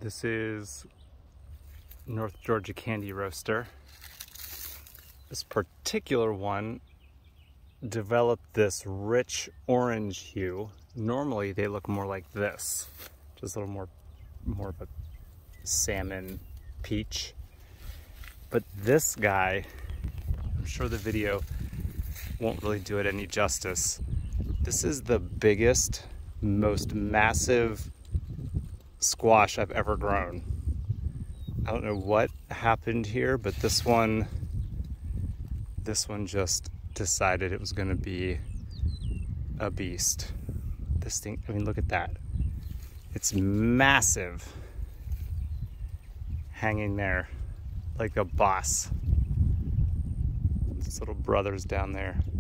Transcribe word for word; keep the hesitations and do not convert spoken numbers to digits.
This is North Georgia Candy Roaster. This particular one developed this rich orange hue. Normally they look more like this, just a little more, more of a salmon peach. But this guy, I'm sure the video won't really do it any justice. This is the biggest, most massive squash I've ever grown. I don't know what happened here, but this one, this one just decided it was gonna be a beast. This thing, I mean, look at that. It's massive, hanging there like a boss. His little brother's down there.